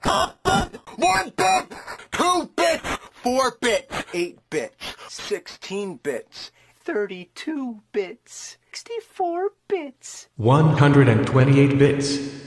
1 bit, 2 bits, 4 bits, 8 bits, 16 bits, 32 bits, 64 bits, 128 bits.